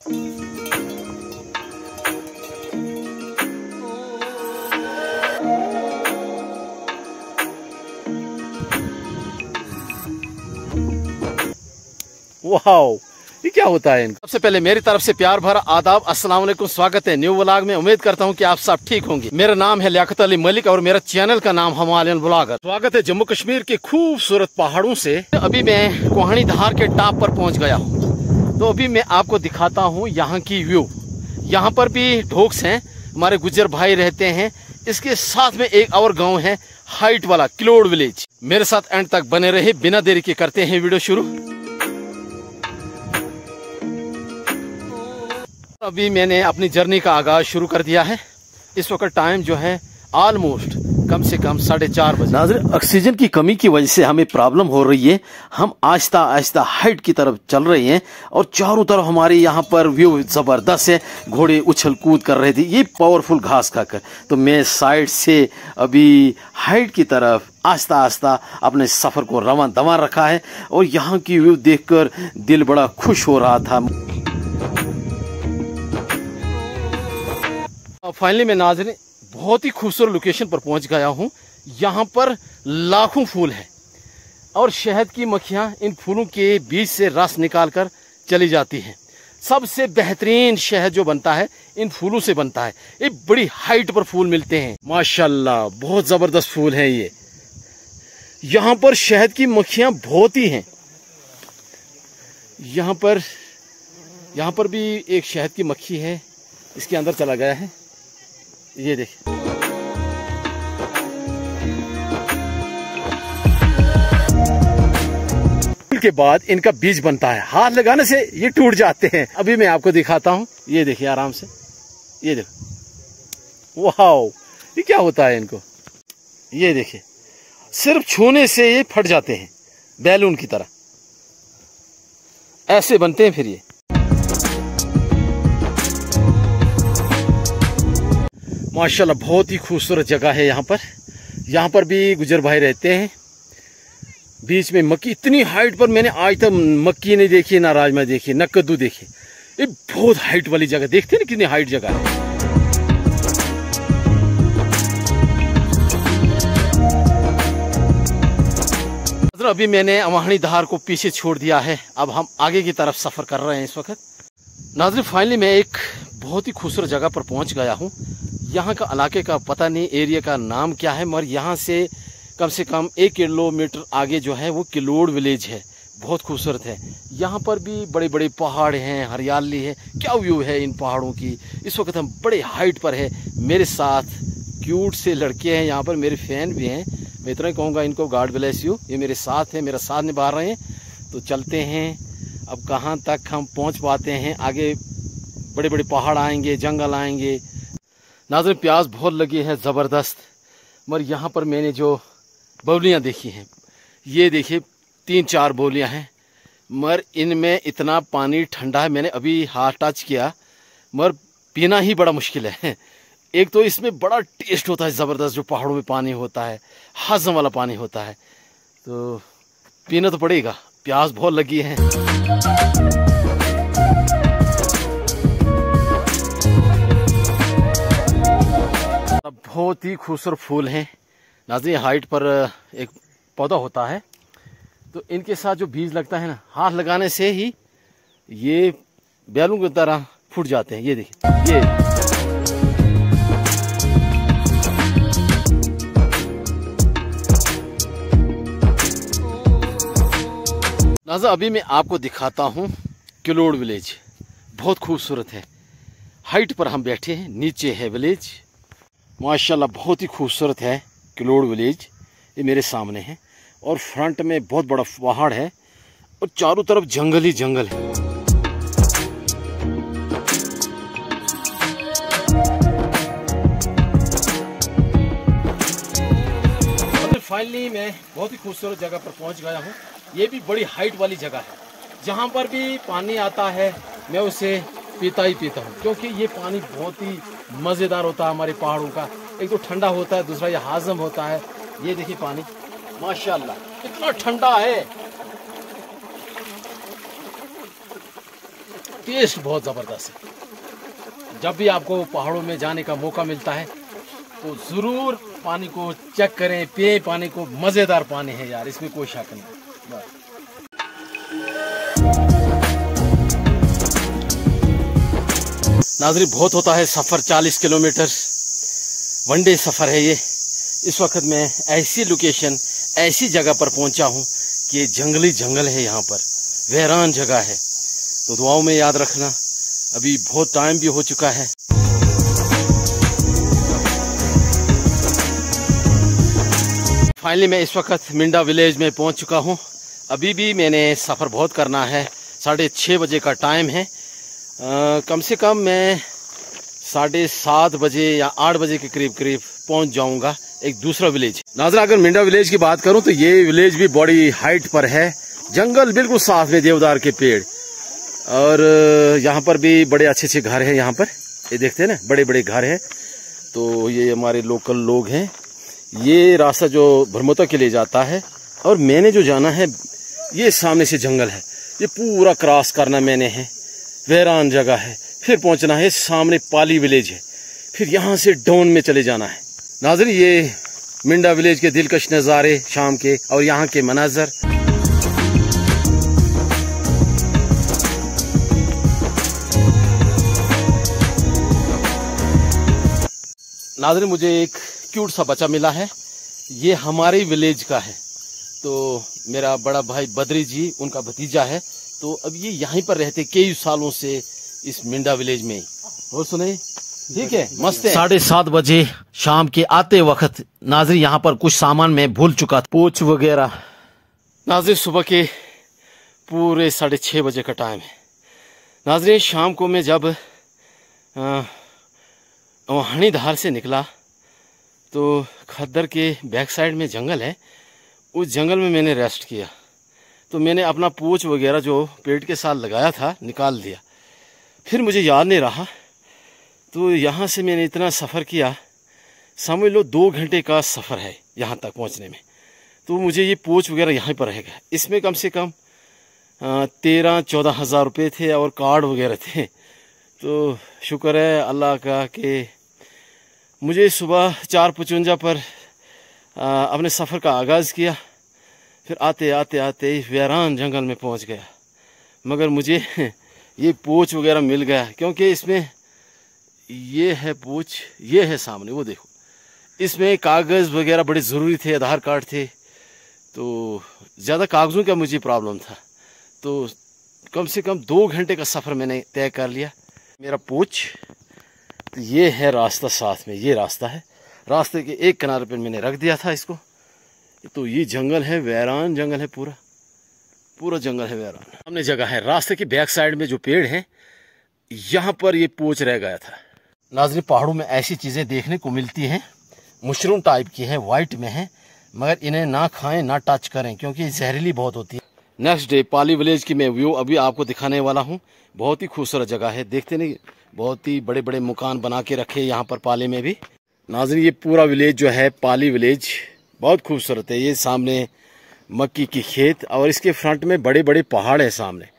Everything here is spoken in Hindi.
वाओ, ये क्या होता है इनका? सबसे पहले मेरी तरफ से प्यार भरा आदाब, अस्सलाम वालेकुम, स्वागत है न्यू व्लॉग में। उम्मीद करता हूँ कि आप सब ठीक होंगे। मेरा नाम है लियाकत अली मलिक और मेरा चैनल का नाम हिमालयन ब्लॉगर। स्वागत है जम्मू कश्मीर के खूबसूरत पहाड़ों से। अभी मैं कोहानी धार के टॉप पर पहुँच गया हूँ, तो अभी मैं आपको दिखाता हूँ यहाँ की व्यू। यहाँ पर भी ढोक्स हैं, हमारे गुज्जर भाई रहते हैं। इसके साथ में एक और गाँव है हाइट वाला, किलोड़ विलेज। मेरे साथ एंड तक बने रहे, बिना देरी के करते हैं वीडियो शुरू। अभी मैंने अपनी जर्नी का आगाज शुरू कर दिया है। इस वक्त टाइम जो है ऑलमोस्ट कम से कम 4:30 बजे। नाज़रीन, ऑक्सीजन की कमी की वजह से हमें प्रॉब्लम हो रही है। हम आहिस्ता आहिस्ता हाइट की तरफ चल रहे हैं और चारों तरफ हमारे यहाँ पर व्यू जबरदस्त है। घोड़े उछल कूद कर रहे थे, ये पावरफुल घास खाकर। तो मैं साइड से अभी हाइट की तरफ आहिस्ता आहिस्ता अपने सफर को रवां दवा रखा है और यहाँ की व्यू देखकर दिल बड़ा खुश हो रहा था। फाइनली मैं नाज़रीन बहुत ही खूबसूरत लोकेशन पर पहुंच गया हूं। यहाँ पर लाखों फूल हैं और शहद की मक्खियां इन फूलों के बीच से रस निकाल कर चली जाती हैं। सबसे बेहतरीन शहद जो बनता है इन फूलों से बनता है। ये बड़ी हाइट पर फूल मिलते हैं, माशाल्लाह बहुत जबरदस्त फूल हैं ये। यहाँ पर शहद की मक्खियां बहुत ही हैं। यहाँ पर भी एक शहद की मक्खी है, इसके अंदर चला गया है, ये देखिए। के बाद इनका बीज बनता है, हाथ लगाने से ये टूट जाते हैं। अभी मैं आपको दिखाता हूँ, ये देखिए आराम से, ये देखो। वाओ, ये क्या होता है इनको? ये देखिए, सिर्फ छूने से ये फट जाते हैं, बैलून की तरह ऐसे बनते हैं फिर ये। माशाल्लाह बहुत ही खूबसूरत जगह है यहाँ पर। यहाँ पर भी गुजर भाई रहते हैं। बीच में मक्की, इतनी हाइट पर मैंने आज तक मक्की नहीं देखी, ना राजमा देखी, ना कद्दू देखे। ये बहुत हाइट वाली जगह, देखते हैं ना कितनी हाइट जगह है। अभी मैंने अवाहनी धार को पीछे छोड़ दिया है, अब हम आगे की तरफ सफर कर रहे हैं इस वक्त। नाज़रीन, फाइनली मैं एक बहुत ही खूबसूरत जगह पर पहुंच गया हूं। यहाँ का इलाके का पता नहीं, एरिया का नाम क्या है, मगर यहाँ से कम 1 किलोमीटर आगे जो है वो किलोड़ विलेज है। बहुत खूबसूरत है। यहाँ पर भी बड़े बड़े पहाड़ हैं, हरियाली है। क्या व्यू है इन पहाड़ों की। इस वक्त हम बड़े हाइट पर है। मेरे साथ क्यूट से लड़के हैं, यहाँ पर मेरे फैन भी हैं। मैं इतना ही कहूँगा इनको गॉड ब्लेस यू। ये मेरे साथ हैं, मेरा साथ निभा रहे हैं। तो चलते हैं, अब कहाँ तक हम पहुँच पाते हैं। आगे बड़े बड़े पहाड़ आएंगे, जंगल आएंगे। नाज़रीन, प्यास बहुत लगी है ज़बरदस्त, मगर यहाँ पर मैंने जो बौलियाँ देखी हैं, ये देखिए 3-4 बौलियाँ हैं, मगर इनमें इतना पानी ठंडा है। मैंने अभी हाथ टच किया, मगर पीना ही बड़ा मुश्किल है। एक तो इसमें बड़ा टेस्ट होता है ज़बरदस्त, जो पहाड़ों में पानी होता है, हज़म वाला पानी होता है, तो पीना तो पड़ेगा। प्यास बहुत लगी है। बहुत ही खूबसूरत फूल हैं। नाज़रीन, हाइट पर एक पौधा होता है, तो इनके साथ जो बीज लगता है ना, हाथ लगाने से ही ये बैलून की तरह फूट जाते हैं। ये देखिए, ये नाज़रीन, अभी मैं आपको दिखाता हूँ किलोड़ विलेज। बहुत खूबसूरत है। हाइट पर हम बैठे हैं, नीचे है विलेज। माशाल्लाह बहुत ही खूबसूरत है किलोड़ विलेज। ये मेरे सामने है और फ्रंट में बहुत बड़ा पहाड़ है और चारों तरफ जंगल ही जंगल है। फाइनली मैं बहुत ही खूबसूरत जगह पर पहुंच गया हूं। ये भी बड़ी हाइट वाली जगह है। जहां पर भी पानी आता है मैं उसे पीता ही पीता हूँ, क्योंकि ये पानी बहुत ही मज़ेदार होता है। हमारे पहाड़ों का एक तो ठंडा होता है, दूसरा ये हाजम होता है। ये देखिए पानी, माशाल्लाह कितना ठंडा है। टेस्ट बहुत ज़बरदस्त है। जब भी आपको पहाड़ों में जाने का मौका मिलता है तो ज़रूर पानी को चेक करें, पिए पानी को। मज़ेदार पानी है यार, इसमें कोई शक नहीं। नाज़रीन, बहुत होता है सफ़र, 40 किलोमीटर वन डे सफ़र है ये। इस वक्त मैं ऐसी लोकेशन, ऐसी जगह पर पहुंचा हूं कि जंगली जंगल है, यहाँ पर वीरान जगह है। तो दुआओं में याद रखना। अभी बहुत टाइम भी हो चुका है। फाइनली मैं इस वक्त मिंडा विलेज में पहुंच चुका हूं। अभी भी मैंने सफ़र बहुत करना है। 6:30 बजे का टाइम है। कम से कम मैं 7:30 बजे या 8 बजे के करीब पहुंच जाऊंगा एक दूसरा विलेज। नाज़रीन, अगर मिंडा विलेज की बात करूं तो ये विलेज भी बड़ी हाइट पर है। जंगल बिल्कुल साथ में, देवदार के पेड़, और यहाँ पर भी बड़े अच्छे अच्छे घर हैं। यहाँ पर ये देखते हैं ना, बड़े बड़े घर हैं। तो ये हमारे लोकल लोग हैं। ये रास्ता जो भरमौता के लिए जाता है, और मैंने जो जाना है ये सामने से जंगल है। ये पूरा क्रॉस करना मैंने है। वीरान जगह है। फिर पहुंचना है सामने पाली विलेज है। फिर यहाँ से डाउन में चले जाना है। नाज़रीन, ये मिंडा विलेज के दिलकश नज़ारे शाम के और यहाँ के मनाजर। नाज़रीन, मुझे एक क्यूट सा बच्चा मिला है। ये हमारे विलेज का है। तो मेरा बड़ा भाई बद्री जी, उनका भतीजा है। तो अब ये यहीं पर रहते कई सालों से इस मिंडा विलेज में। और सुने, ठीक है, मस्त है। 7:30 बजे शाम के आते वक्त नाज़रीन यहाँ पर कुछ सामान मैं भूल चुका था, पोच वगैरह। नाज़रीन, सुबह के पूरे 6:30 बजे का टाइम है। नाज़रीन, शाम को मैं जब हणीधार से निकला तो खद्दर के बैक साइड में जंगल है। उस जंगल में मैंने रेस्ट किया। तो मैंने अपना पूछ वगैरह जो पेट के साथ लगाया था निकाल दिया। फिर मुझे याद नहीं रहा। तो यहाँ से मैंने इतना सफ़र किया, समझ लो 2 घंटे का सफ़र है यहाँ तक पहुँचने में। तो मुझे ये पूछ वगैरह यहाँ पर रहेगा। इसमें कम से कम 13-14 हज़ार रुपये थे और कार्ड वगैरह थे। तो शुक्र है अल्लाह का कि मुझे सुबह 4:55 पर अपने सफ़र का आगाज़ किया। फिर आते आते आते वीरान जंगल में पहुंच गया। मगर मुझे ये पूछ वगैरह मिल गया, क्योंकि इसमें ये है पूछ, ये है सामने, वो देखो। इसमें कागज़ वगैरह बड़े ज़रूरी थे, आधार कार्ड थे। तो ज़्यादा कागज़ों का मुझे प्रॉब्लम था। तो कम से कम 2 घंटे का सफ़र मैंने तय कर लिया। मेरा पूछ, तो ये है रास्ता साथ में, ये रास्ता है। रास्ते के एक किनारे पर मैंने रख दिया था इसको। तो ये जंगल है, वीरान जंगल है, पूरा जंगल है वीरान। सामने जगह है, रास्ते की बैक साइड में जो पेड़ है, यहाँ पर ये पोच रह गया था। नाज़रीन, पहाड़ों में ऐसी चीज़ें देखने को मिलती हैं, मशरूम टाइप की है, वाइट में है। मगर इन्हें ना खाएं, ना टच करें, क्योंकि जहरीली बहुत होती है। नेक्स्ट डे पाली विलेज की मैं व्यू अभी आपको दिखाने वाला हूँ। बहुत ही खूबसूरत जगह है, देखते नहीं, बहुत ही बड़े बड़े मकान बना के रखे यहाँ पर पाली में भी। नाज़रीन, ये पूरा विलेज जो है पाली विलेज बहुत खूबसूरत है। ये सामने मक्की की खेत और इसके फ्रंट में बड़े बड़े पहाड़ है सामने।